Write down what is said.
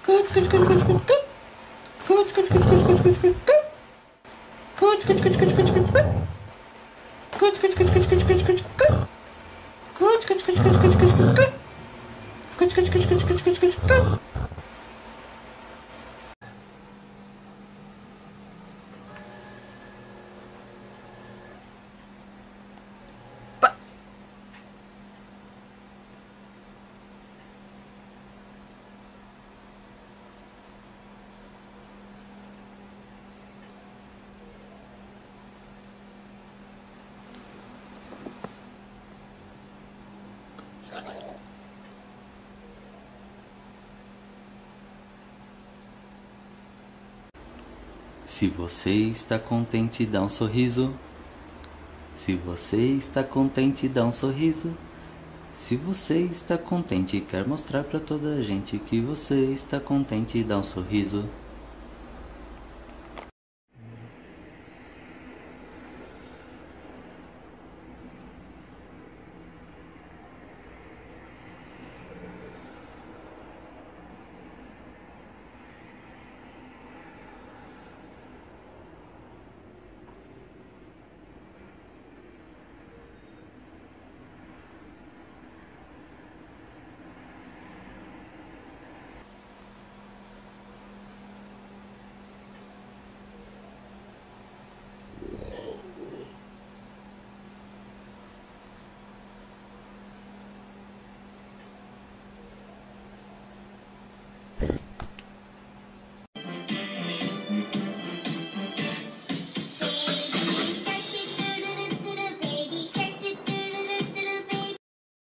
Se você está contente, dá um sorriso. Se você está contente, dá um sorriso. Se você está contente e quer mostrar para toda a gente que você está contente, dá um sorriso.